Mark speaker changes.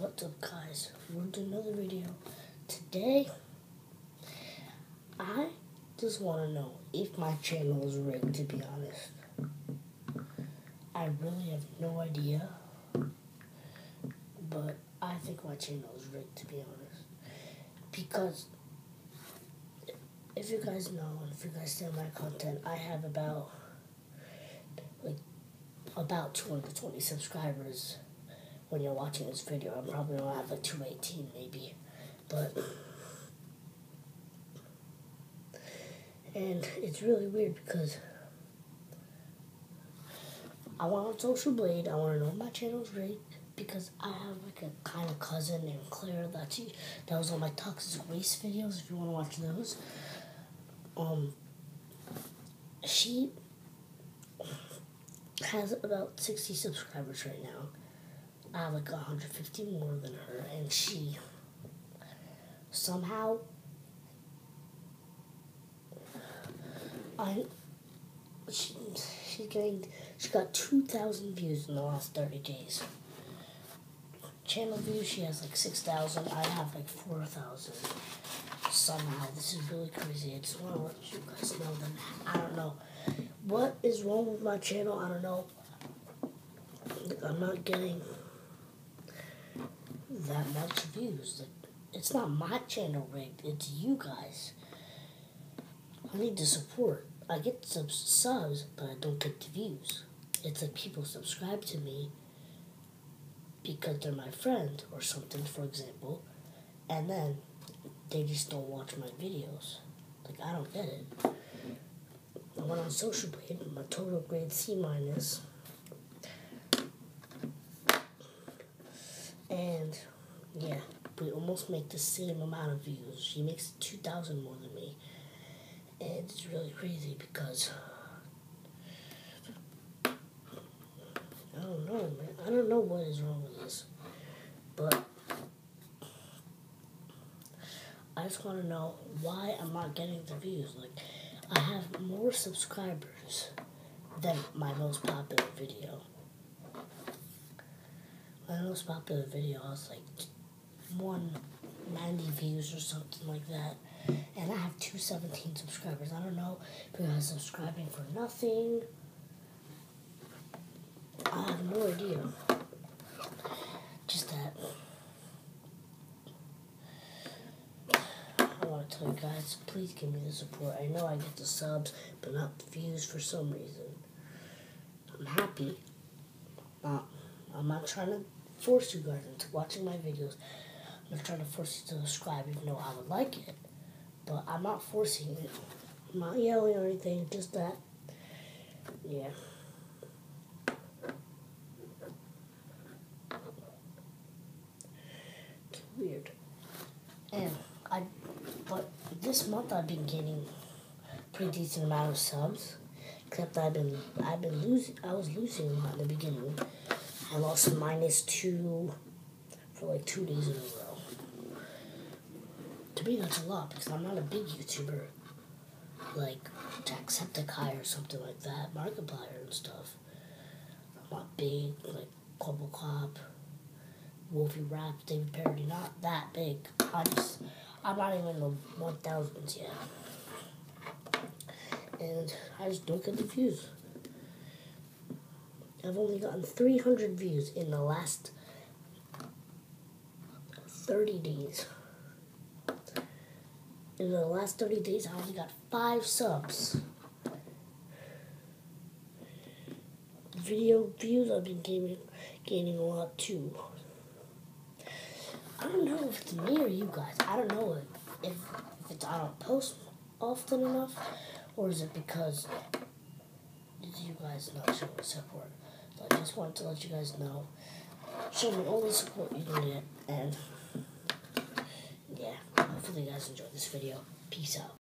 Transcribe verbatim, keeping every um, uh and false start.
Speaker 1: What's up, guys? We're doing another video. Today, I just want to know if my channel is rigged, to be honest. I really have no idea, but I think my channel is rigged, to be honest. Because, if you guys know, and if you guys see my content, I have about, like, about two hundred twenty subscribers. When you're watching this video, I'm probably gonna have like two eighteen maybe, but, and it's really weird because I went on Social Blade. I want to know if my channel's rigged because I have like a kind of cousin named Claire that she, that was on my Toxic Waste videos. If you want to watch those, um, she has about sixty subscribers right now. I have like one hundred fifty more than her, and she somehow I she she's getting she got two thousand views in the last thirty days. Channel views, she has like six thousand. I have like four thousand. Somehow this is really crazy. I just want to let you guys know that I don't know what is wrong with my channel. I don't know. I'm not getting that much views. Like, it's not my channel rigged, it's you guys. I need the support. I get some subs, but I don't get the views. It's like people subscribe to me because they're my friend or something, for example, and then they just don't watch my videos. Like, I don't get it. I went on Social Blade, my total grade C minus. And, yeah, we almost make the same amount of views. She makes two thousand more than me. And it's really crazy because, I don't know, man. I don't know what is wrong with this. But, I just want to know why I'm not getting the views. Like, I have more subscribers than my most popular video. My most popular video has like one ninety views or something like that, and I have two seventeen subscribers. I don't know if you guys are subscribing for nothing. I have no idea. Just that I want to tell you guys, please give me the support. I know I get the subs, but not the views for some reason. I'm happy. Uh, I'm not trying to force you guys into watching my videos. I'm not trying to force you to subscribe, even though I would like it. But I'm not forcing it. I'm not yelling or anything, just that. Yeah. It's weird. And I, but this month I've been gaining pretty decent amount of subs. Except I've been, I've been losing, I was losing a lot in the beginning. I lost minus two for like two days in a row. To me, that's a lot because I'm not a big YouTuber like Jacksepticeye or something like that, Markiplier and stuff. I'm not big like Cobblecop, Wolfie Rap, David Parody. Not that big. I just, I'm not even in the one thousands yet, and I just don't get the views. I've only gotten three hundred views in the last thirty days. In the last thirty days, I only got five subs. Video views, I've been gaining, gaining a lot too. I don't know if it's me or you guys. I don't know if, if, if it's I don't post often enough, or is it because you guys not showing support. So I just wanted to let you guys know. Show me all the support you can get, and yeah, hopefully you guys enjoyed this video. Peace out.